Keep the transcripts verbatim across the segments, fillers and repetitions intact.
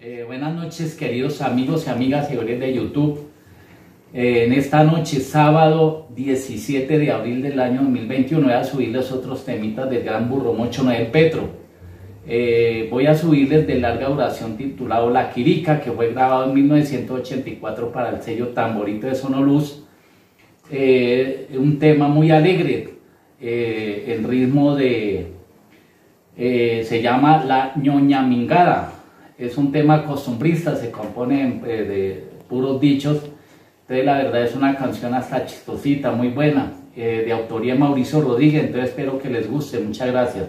Eh, buenas noches, queridos amigos y amigas seguidores de YouTube. Eh, en esta noche, sábado diecisiete de abril del año dos mil veintiuno, voy a subirles otros temitas del gran burro mocho Noel Petro. Eh, voy a subirles de larga duración titulado La Quirica, que fue grabado en mil novecientos ochenta y cuatro para el sello Tamborito de Sonoluz. Eh, un tema muy alegre, eh, el ritmo de... Eh, se llama La Ñoñamingada. Es un tema costumbrista, se compone de, de puros dichos. Entonces la verdad es una canción hasta chistosita, muy buena, eh, de autoría de Mauricio Rodríguez. Entonces espero que les guste. Muchas gracias.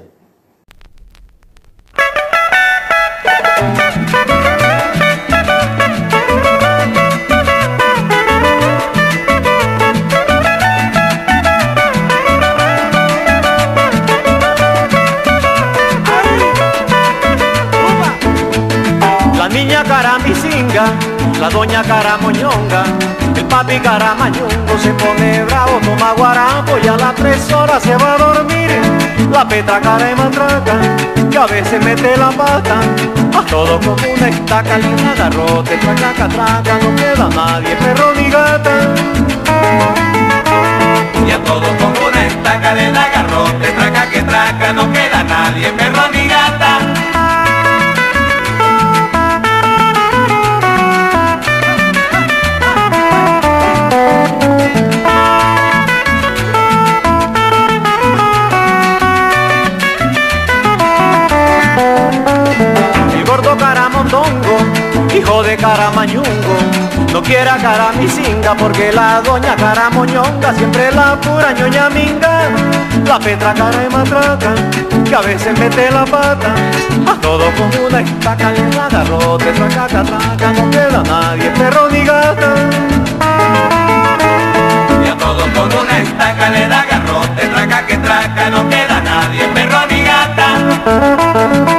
La niña caramicinga, la doña caramoñonga, el papi caramañongo se pone bravo, toma guarapo y a las tres horas se va a dormir. La Petra cara de matraca, que a veces mete la pata, a todo como una estaca, ni un agarrote, traca, catraca, no queda nadie, perro ni gata. Y a todo como una estaca le da garrote, traca que traca, no queda nadie, perro ni gata. Caramondongo, hijo de caramañungo, no quiera caramicinga porque la doña caramoñonga siempre la pura ñoñaminga. La Petra cara de matraca, que a veces mete la pata, a todo como una estaca le da garrote, traca, catraca, no queda nadie, perro ni gata. Y a todo con una estaca le da garrote, traca que traca, no queda nadie, perro ni gata.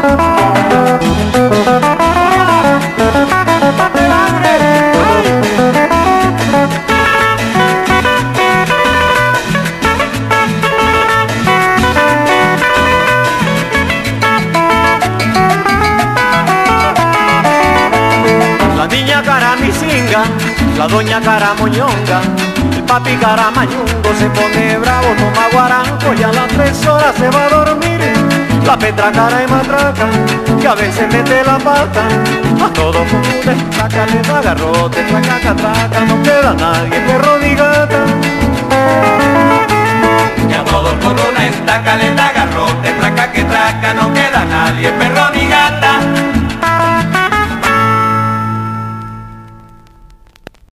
La niña caramicinga, la doña caramoñonga, el papi caramañungo se pone bravo, toma guaranco y a las tres horas se va a dormir. La Petra cara de matraca, que a veces mete la pata, a todo como una estaca le da garrote, traca, catraca, no queda nadie, perro ni gata. Y a todo con una estaca le da garrote, traca que traca, no queda nadie, perro ni gata.